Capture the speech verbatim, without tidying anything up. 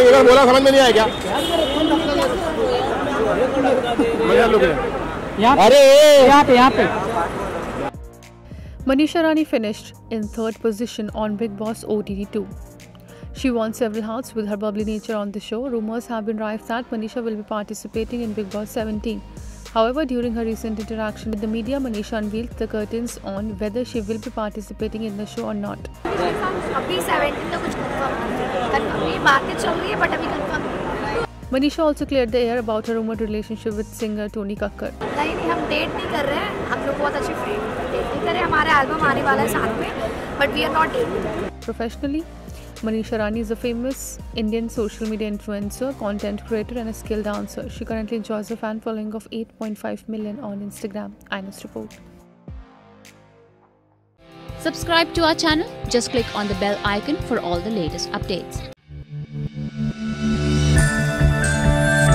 Winner बोला समझ में नहीं आया क्या? अरे यहाँ पे यहाँ पे Manisha Rani finished in third position on Bigg Boss O T T two. She won several hearts with her bubbly nature on the show. Rumors have been rife that Manisha will be participating in Bigg Boss seventeen. However, during her recent interaction with the media, Manisha unveiled the curtains on whether she will be participating in the show or not. अभी seventeen का कुछ confirm नहीं, बातें चल रही है but अभी confirm नहीं। Manisha also cleared the air about her rumored relationship with singer Tony Kakkar. नहीं नहीं हम डेट नहीं कर रहे हैं, हम लोग बहुत अच्छे फ्रेंड हैं, डेट नहीं कर रहे हैं, हमारा एल्बम आने वाला है साथ में, but we are not dating. Professionally, Manisha Rani is a famous Indian social media influencer, content creator and a skilled dancer. She currently enjoys a fan following of eight point five million on Instagram. I N S report. Subscribe to our channel. Just click on the bell icon for all the latest updates.